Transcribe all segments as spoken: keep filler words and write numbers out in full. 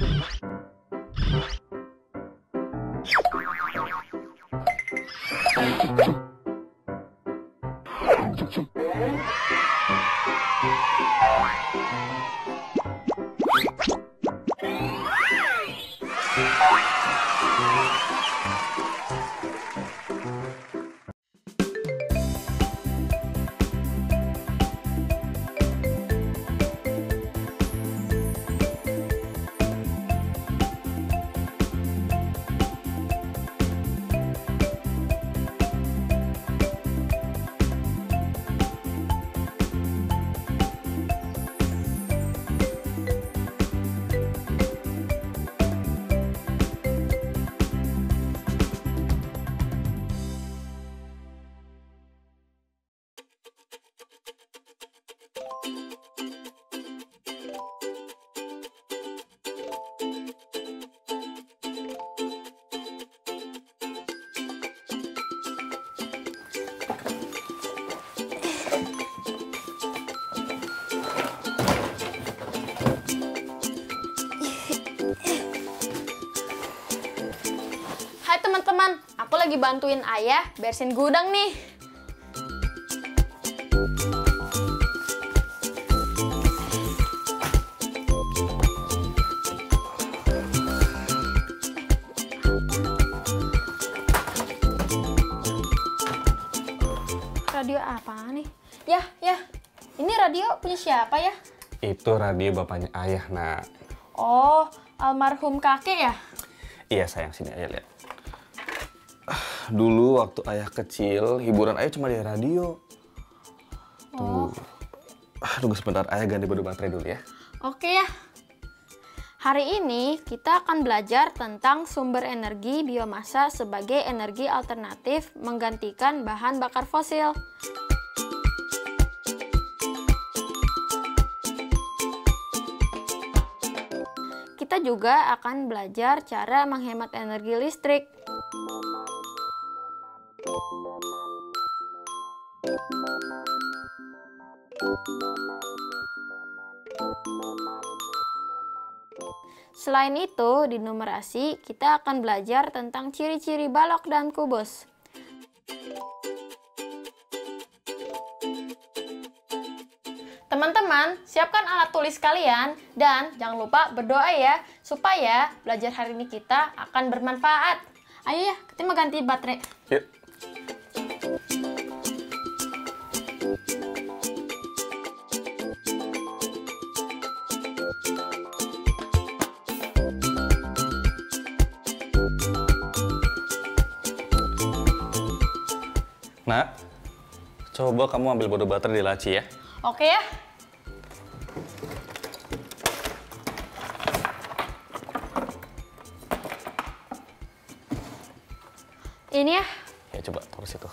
Hai teman-teman, aku lagi bantuin ayah bersihin gudang nih. Radio apa nih? Ya, ya. Ini radio punya siapa ya? Itu radio bapaknya ayah, nak. Oh, almarhum kakek ya? Iya sayang, sini aja lihat. Dulu waktu ayah kecil, hiburan ayah cuma di radio. Tunggu. Oh. Tunggu sebentar, ayah ganti baru baterai dulu ya. Oke ya. Hari ini kita akan belajar tentang sumber energi biomasa sebagai energi alternatif menggantikan bahan bakar fosil. Kita juga akan belajar cara menghemat energi listrik. Selain itu, di numerasi kita akan belajar tentang ciri-ciri balok dan kubus. Teman-teman, siapkan alat tulis kalian dan jangan lupa berdoa ya, supaya belajar hari ini kita akan bermanfaat. Ayo ya, kita mau ganti baterai. Yuk. Nak, coba kamu ambil bodo baterai di laci ya. Oke ya. Ini ya. Ya coba taruh situ.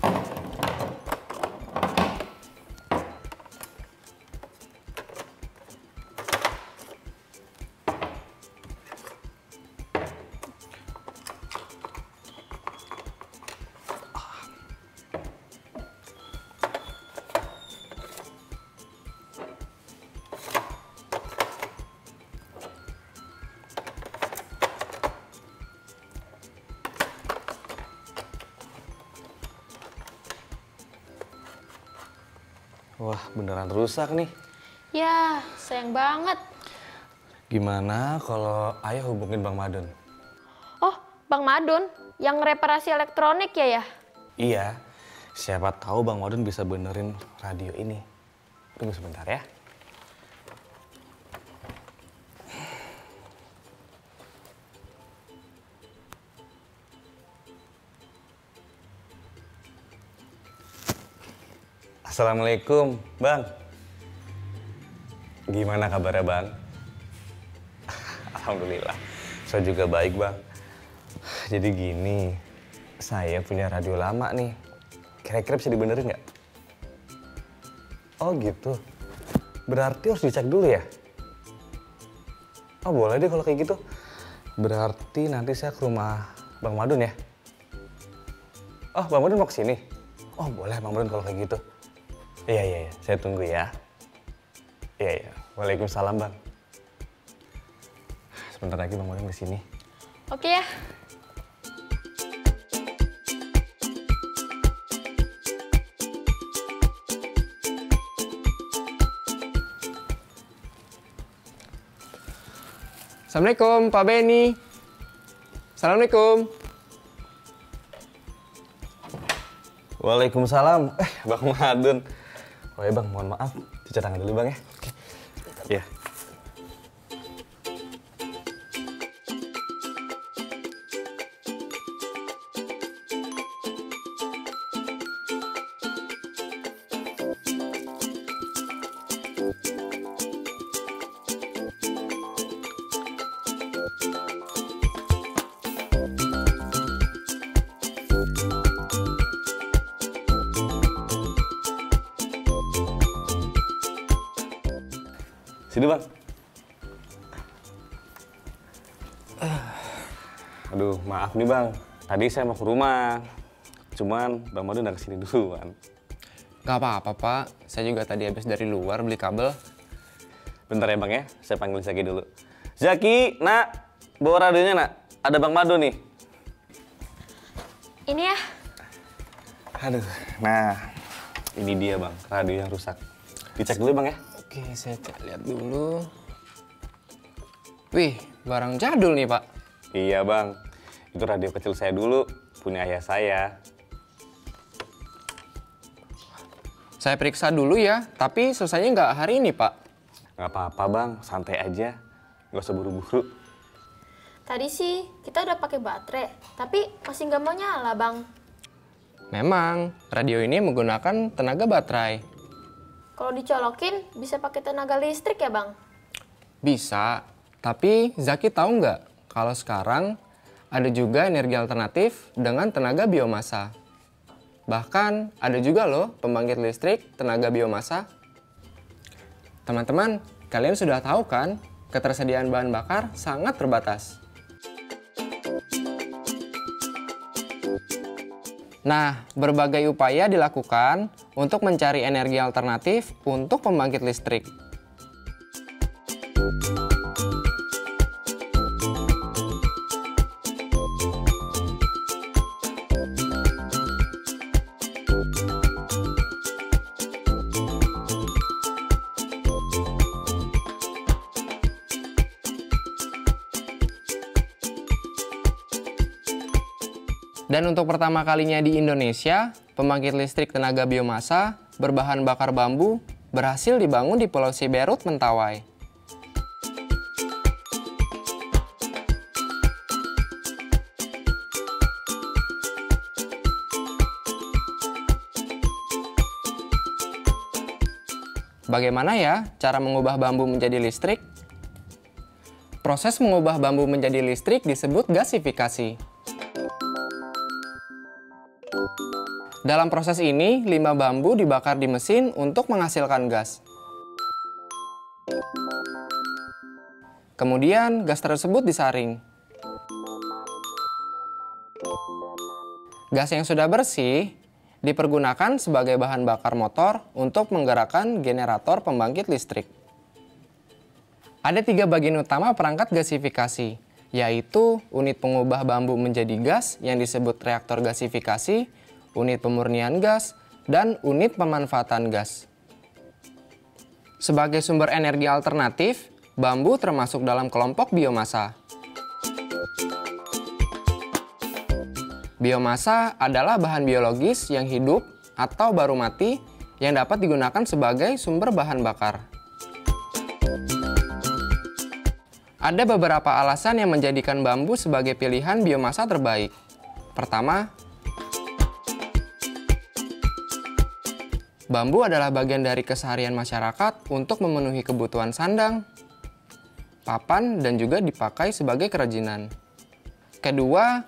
Wah, beneran rusak nih. Ya, sayang banget. Gimana kalau ayah hubungin Bang Madun? Oh, Bang Madun, yang reparasi elektronik ya ya? Iya, siapa tahu Bang Madun bisa benerin radio ini. Tunggu sebentar ya. Assalamualaikum, Bang. Gimana kabarnya, Bang? Alhamdulillah, saya juga baik, Bang. Jadi gini, saya punya radio lama nih. Kira-kira bisa dibenerin nggak? Oh gitu. Berarti harus dicek dulu ya? Oh boleh deh kalau kayak gitu. Berarti nanti saya ke rumah Bang Madun ya? Oh, Bang Madun mau kesini? Oh boleh Bang Madun kalau kayak gitu. Iya, iya, iya, saya tunggu ya. Iya, iya. Waalaikumsalam, Bang. sebentar lagi Bang Madu kesini. Oke ya. Assalamualaikum Pak Benny. Assalamualaikum. Waalaikumsalam. Eh, Bang Madun. Oh ya Bang, mohon maaf. Cuci tangan dulu Bang ya. Oke. Ya. Sini Bang. Aduh, maaf nih Bang. Tadi saya mau ke rumah. Cuman Bang Madu udah kesini duluan. Gak apa-apa Pak, saya juga tadi habis dari luar beli kabel. Bentar ya Bang ya, saya panggil Zaki dulu. Zaki, nak, bawa radionya nak. Ada Bang Madu nih. Ini ya. Aduh, nah ini dia Bang, radio yang rusak. Dicek dulu Bang ya. Oke, saya cek lihat dulu. Wih, barang jadul nih Pak. Iya Bang, itu radio kecil saya dulu, punya ayah saya. Saya periksa dulu ya, tapi selesainya nggak hari ini Pak. Nggak apa-apa Bang, santai aja. Nggak usah buru-buru. Tadi sih kita udah pakai baterai, tapi masih nggak mau nyala Bang. Memang, radio ini menggunakan tenaga baterai. Kalau dicolokin bisa pakai tenaga listrik ya Bang? Bisa, tapi Zaki tahu nggak kalau sekarang ada juga energi alternatif dengan tenaga biomasa. Bahkan ada juga loh pembangkit listrik tenaga biomasa. Teman-teman, kalian sudah tahu kan ketersediaan bahan bakar sangat terbatas. Nah, berbagai upaya dilakukan untuk mencari energi alternatif untuk pembangkit listrik. Dan untuk pertama kalinya di Indonesia, pembangkit listrik tenaga biomasa berbahan bakar bambu berhasil dibangun di Pulau Siberut, Mentawai. Bagaimana ya cara mengubah bambu menjadi listrik? Proses mengubah bambu menjadi listrik disebut gasifikasi. Dalam proses ini, limbah bambu dibakar di mesin untuk menghasilkan gas. Kemudian, gas tersebut disaring. Gas yang sudah bersih dipergunakan sebagai bahan bakar motor untuk menggerakkan generator pembangkit listrik. Ada tiga bagian utama perangkat gasifikasi, yaitu unit pengubah bambu menjadi gas yang disebut reaktor gasifikasi, unit pemurnian gas, dan unit pemanfaatan gas. Sebagai sumber energi alternatif, bambu termasuk dalam kelompok biomasa. Biomasa adalah bahan biologis yang hidup atau baru mati yang dapat digunakan sebagai sumber bahan bakar. Ada beberapa alasan yang menjadikan bambu sebagai pilihan biomasa terbaik. Pertama, bambu adalah bagian dari keseharian masyarakat untuk memenuhi kebutuhan sandang, papan, dan juga dipakai sebagai kerajinan. Kedua,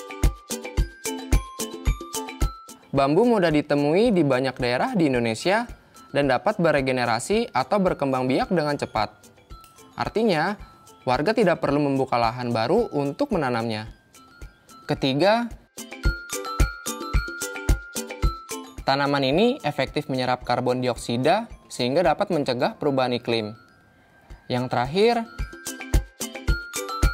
bambu mudah ditemui di banyak daerah di Indonesia dan dapat beregenerasi atau berkembang biak dengan cepat. Artinya, warga tidak perlu membuka lahan baru untuk menanamnya. Ketiga, tanaman ini efektif menyerap karbon dioksida sehingga dapat mencegah perubahan iklim. Yang terakhir,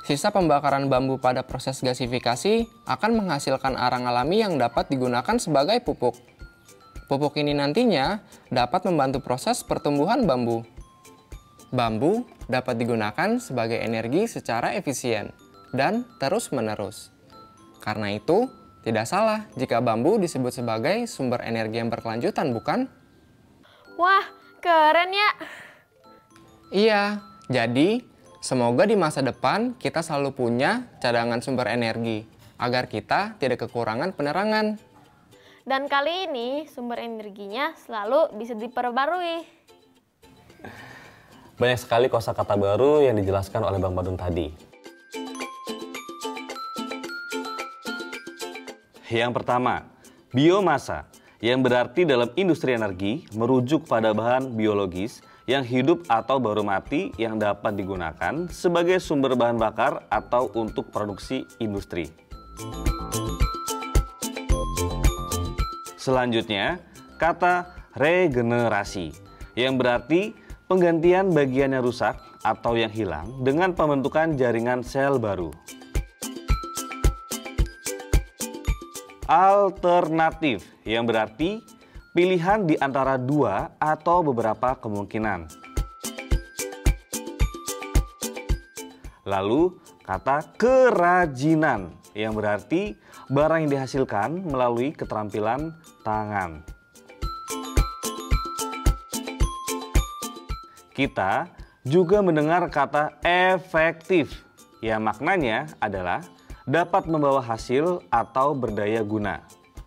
Sisa pembakaran bambu pada proses gasifikasi akan menghasilkan arang alami yang dapat digunakan sebagai pupuk. Pupuk ini nantinya dapat membantu proses pertumbuhan bambu. Bambu dapat digunakan sebagai energi secara efisien dan terus-menerus. Karena itu, tidak salah jika bambu disebut sebagai sumber energi yang berkelanjutan, bukan? Wah, keren ya! Iya, jadi semoga di masa depan kita selalu punya cadangan sumber energi agar kita tidak kekurangan penerangan. Dan kali ini sumber energinya selalu bisa diperbarui. Banyak sekali kosakata baru yang dijelaskan oleh Bang Badun tadi. Yang pertama, biomasa, yang berarti dalam industri energi merujuk pada bahan biologis yang hidup atau baru mati yang dapat digunakan sebagai sumber bahan bakar atau untuk produksi industri. Selanjutnya, kata regenerasi, yang berarti penggantian bagian yang rusak atau yang hilang dengan pembentukan jaringan sel baru. Alternatif, yang berarti pilihan di antara dua atau beberapa kemungkinan. Lalu, kata kerajinan, yang berarti barang yang dihasilkan melalui keterampilan tangan. Kita juga mendengar kata efektif, yang maknanya adalah dapat membawa hasil atau berdaya guna.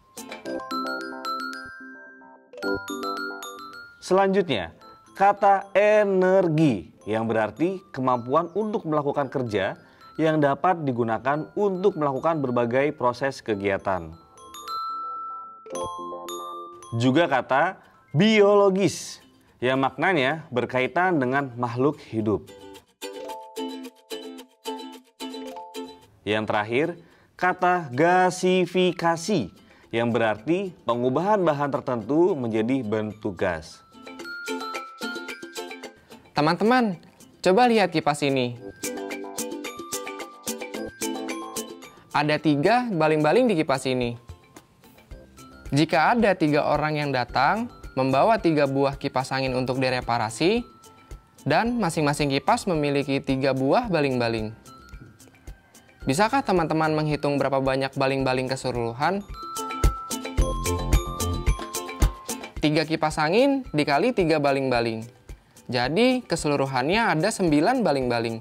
Selanjutnya, kata energi, yang berarti kemampuan untuk melakukan kerja yang dapat digunakan untuk melakukan berbagai proses kegiatan. Juga kata biologis, yang maknanya berkaitan dengan makhluk hidup. Yang terakhir, kata gasifikasi, yang berarti pengubahan bahan tertentu menjadi bentuk gas. Teman-teman, coba lihat kipas ini. Ada tiga baling-baling di kipas ini. Jika ada tiga orang yang datang, membawa tiga buah kipas angin untuk direparasi, dan masing-masing kipas memiliki tiga buah baling-baling. Bisakah teman-teman menghitung berapa banyak baling-baling keseluruhan? tiga kipas angin dikali tiga baling-baling. Jadi keseluruhannya ada sembilan baling-baling.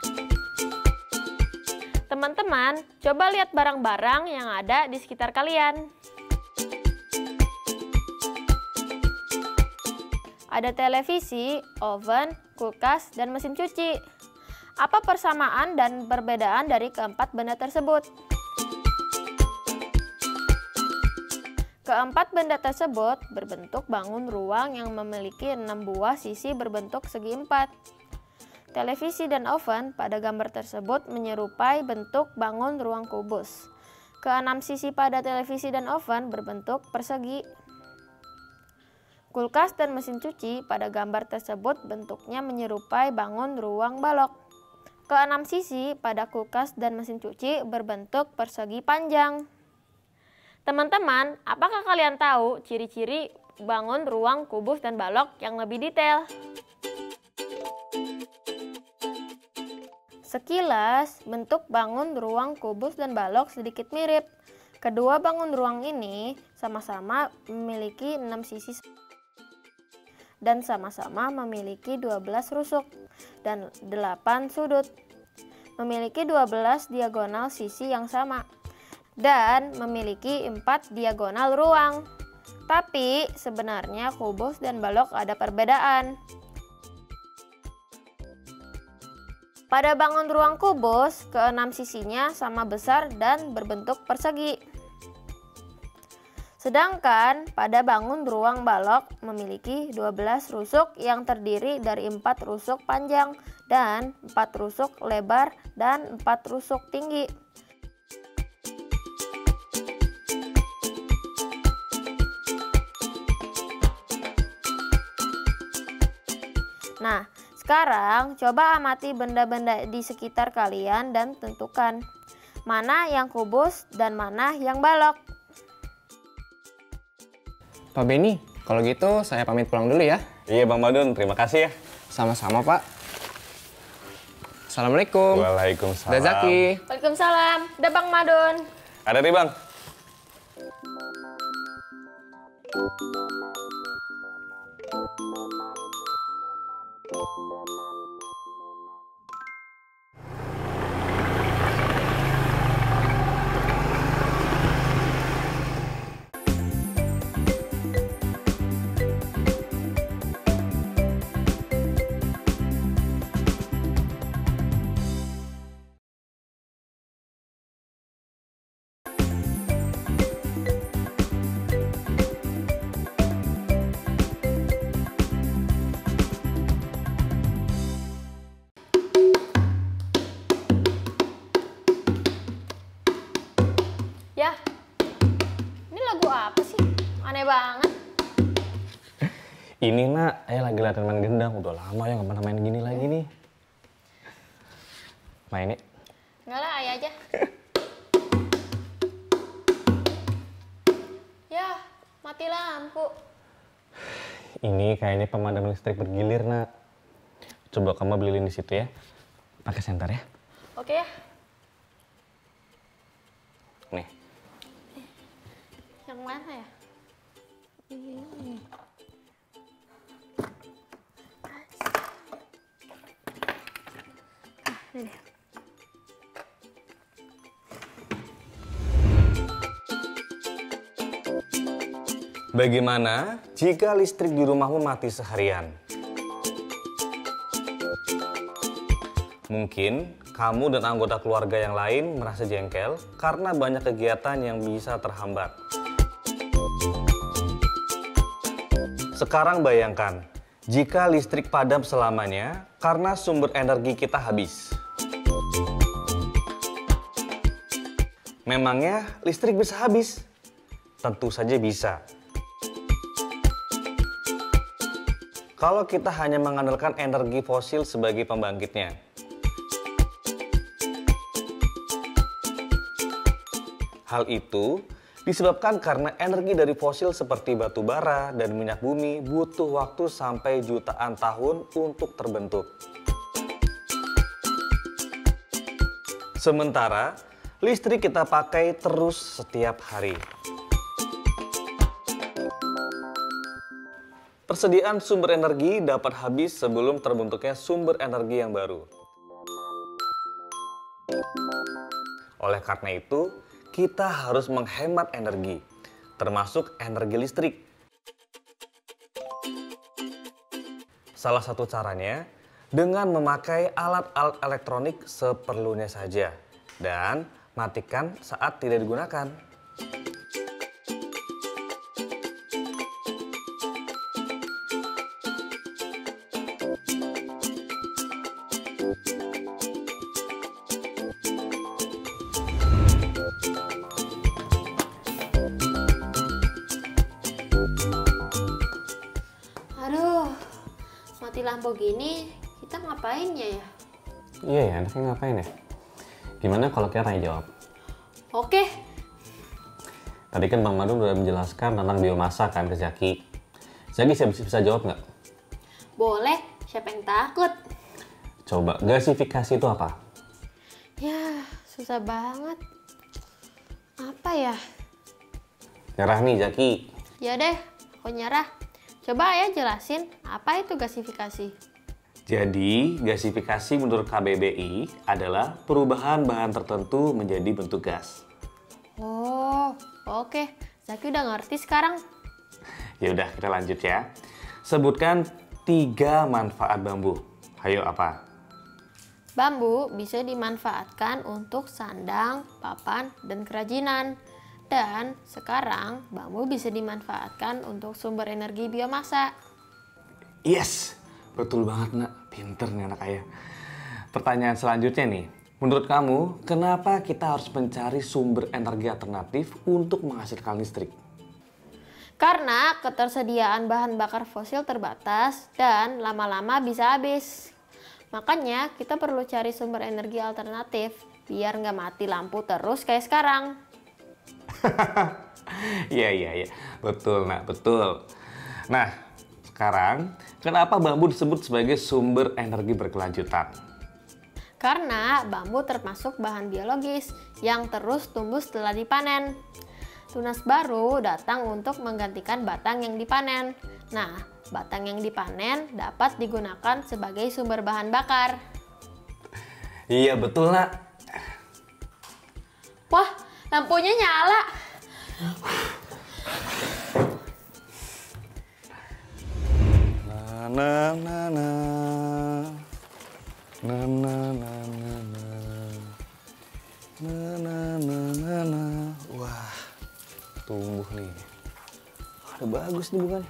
Teman-teman, coba lihat barang-barang yang ada di sekitar kalian. Ada televisi, oven, kulkas, dan mesin cuci. Apa persamaan dan perbedaan dari keempat benda tersebut? Keempat benda tersebut berbentuk bangun ruang yang memiliki enam buah sisi berbentuk segi empat. Televisi dan oven pada gambar tersebut menyerupai bentuk bangun ruang kubus. Keenam sisi pada televisi dan oven berbentuk persegi. Kulkas dan mesin cuci pada gambar tersebut bentuknya menyerupai bangun ruang balok. Keenam sisi pada kulkas dan mesin cuci berbentuk persegi panjang. Teman-teman, apakah kalian tahu ciri-ciri bangun ruang kubus dan balok yang lebih detail? Sekilas, bentuk bangun ruang kubus dan balok sedikit mirip. Kedua bangun ruang ini sama-sama memiliki enam sisi dan sama-sama memiliki dua belas rusuk dan delapan sudut. Memiliki dua belas diagonal sisi yang sama dan memiliki empat diagonal ruang. Tapi sebenarnya kubus dan balok ada perbedaan. Pada bangun ruang kubus, keenam sisinya sama besar dan berbentuk persegi. Sedangkan pada bangun ruang balok memiliki dua belas rusuk yang terdiri dari empat rusuk panjang dan empat rusuk lebar dan empat rusuk tinggi. Nah, Sekarang coba amati benda-benda di sekitar kalian dan tentukan mana yang kubus dan mana yang balok. Pak Benny, kalau gitu saya pamit pulang dulu ya. Iya Bang Madun, terima kasih ya. Sama-sama Pak. Assalamualaikum. Waalaikumsalam. Dah Zaki. Waalaikumsalam. Udah Bang Madun. Ada nih Bang. Ya, ini lagu apa sih? Aneh banget. Ini nak, ayah lagi latihan main gendang. Udah lama ya nggak pernah main gini lagi nih. Main nih. Enggak lah, ayah aja. Ya, mati lampu. Ini kayaknya pemadam listrik bergilir nak. Coba kamu beliin di situ ya. Pakai senter ya. Oke ya. Nih. Yang mana ya? Ini. Ah, ini deh. Bagaimana jika listrik di rumahmu mati seharian? Mungkin kamu dan anggota keluarga yang lain merasa jengkel karena banyak kegiatan yang bisa terhambat. Sekarang bayangkan, jika listrik padam selamanya karena sumber energi kita habis. Memangnya listrik bisa habis? Tentu saja bisa. Kalau kita hanya mengandalkan energi fosil sebagai pembangkitnya. Hal itu disebabkan karena energi dari fosil seperti batu bara dan minyak bumi butuh waktu sampai jutaan tahun untuk terbentuk. Sementara listrik kita pakai terus setiap hari. Persediaan sumber energi dapat habis sebelum terbentuknya sumber energi yang baru. Oleh karena itu, kita harus menghemat energi, termasuk energi listrik. Salah satu caranya dengan memakai alat-alat elektronik seperlunya saja dan matikan saat tidak digunakan. Aduh, mati lampu gini, kita ngapainnya ya? Iya ya, enaknya ngapain ya? Gimana kalau kita tanya jawab? Oke. Tadi kan Bang Madu udah menjelaskan tentang biomasa kan ke Zaki. Zaki bisa, bisa jawab nggak? Boleh, siapa yang takut? Coba, gasifikasi itu apa? Ya, susah banget. Apa ya? Nyerah nih Zaki. Ya deh, aku nyerah. Coba ya jelasin, apa itu gasifikasi? Jadi, gasifikasi menurut K B B I adalah perubahan bahan tertentu menjadi bentuk gas. Oh, oke. Zaki udah ngerti sekarang. Ya udah, kita lanjut ya. Sebutkan tiga manfaat bambu. Ayo apa? Bambu bisa dimanfaatkan untuk sandang, papan, dan kerajinan. Dan sekarang bambu bisa dimanfaatkan untuk sumber energi biomasa. Yes, betul banget nak. Pinter nih anak ayah. Pertanyaan selanjutnya nih. Menurut kamu, kenapa kita harus mencari sumber energi alternatif untuk menghasilkan listrik? Karena ketersediaan bahan bakar fosil terbatas dan lama-lama bisa habis. Makanya kita perlu cari sumber energi alternatif biar nggak mati lampu terus kayak sekarang. Iya, iya, iya. Betul, nak, betul. Nah, sekarang kenapa bambu disebut sebagai sumber energi berkelanjutan? Karena bambu termasuk bahan biologis yang terus tumbuh setelah dipanen. Tunas baru datang untuk menggantikan batang yang dipanen. Nah, batang yang dipanen dapat digunakan sebagai sumber bahan bakar. Iya, betul, nak. Wah, lampunya nyala. Na na na na. Na na na na na. Na na na na na. Wah, tumbuh nih. Ada bagus nih bunganya.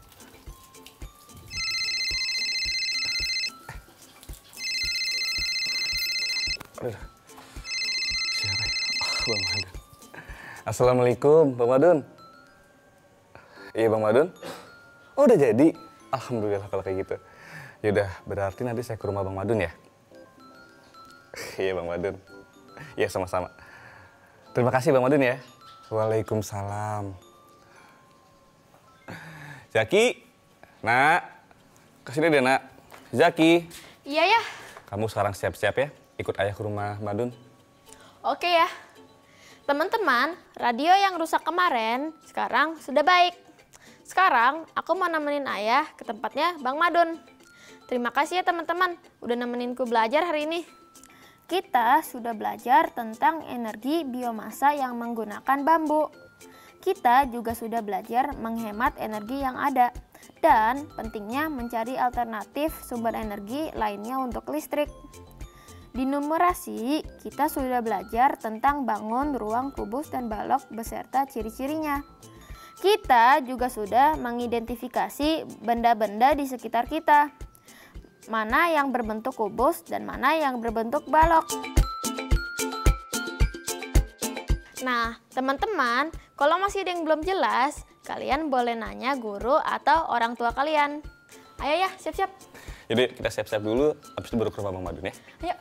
Aduh. Siapa ya? Oh, Bang Madun. Assalamualaikum, Bang Madun. Iya, Bang Madun. Oh, udah jadi? Alhamdulillah kalau kayak gitu. Yaudah, berarti nanti saya ke rumah Bang Madun ya? Iya, Bang Madun. Iya, sama-sama. Terima kasih, Bang Madun ya. Waalaikumsalam. Zaki, nak. Kesini deh, nak. Zaki. Iya ya. Kamu sekarang siap-siap ya, ikut ayah ke rumah Madun. Oke ya. Teman-teman, radio yang rusak kemarin sekarang sudah baik. Sekarang aku mau nemenin ayah ke tempatnya Bang Madun. Terima kasih ya teman-teman udah nemeninku belajar hari ini. Kita sudah belajar tentang energi biomasa yang menggunakan bambu. Kita juga sudah belajar menghemat energi yang ada dan pentingnya mencari alternatif sumber energi lainnya untuk listrik. Di numerasi, kita sudah belajar tentang bangun, ruang, kubus, dan balok beserta ciri-cirinya. Kita juga sudah mengidentifikasi benda-benda di sekitar kita. Mana yang berbentuk kubus dan mana yang berbentuk balok. Nah, teman-teman, kalau masih ada yang belum jelas, kalian boleh nanya guru atau orang tua kalian. Ayo ya, siap-siap. Jadi kita siap-siap dulu, habis itu baru ke rumah Bang Madun ya. Ayo.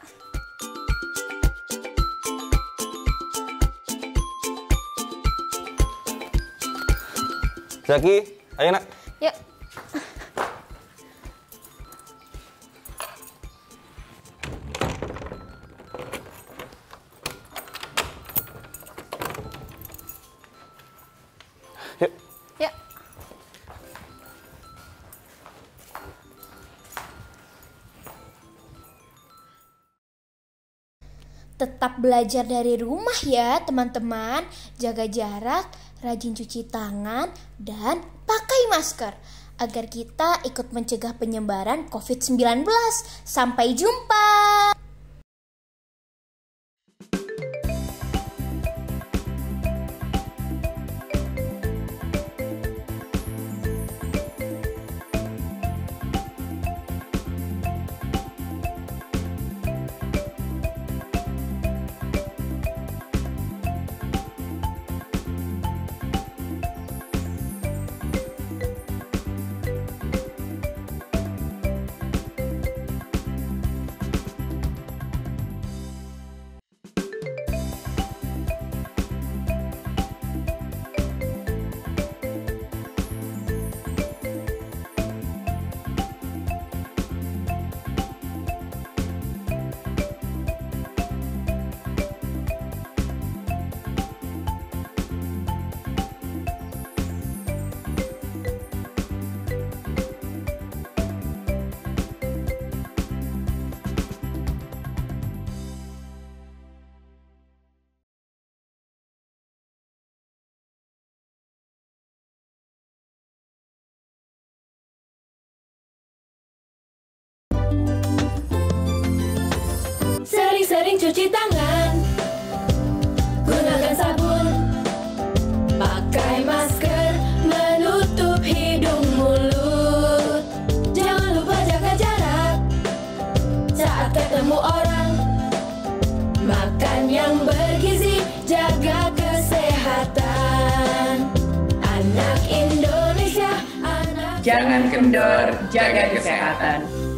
Zaki, ayo nak. Yuk. Yuk. Yuk. Tetap belajar dari rumah ya teman-teman. Jaga jarak, rajin cuci tangan, dan pakai masker agar kita ikut mencegah penyebaran covid sembilan belas. Sampai jumpa. Sering-sering cuci tangan, gunakan sabun, pakai masker, menutup hidung mulut. Jangan lupa jaga jarak saat ketemu orang. Makan yang bergizi, jaga kesehatan. Anak Indo Jangan kendor, jaga kesehatan.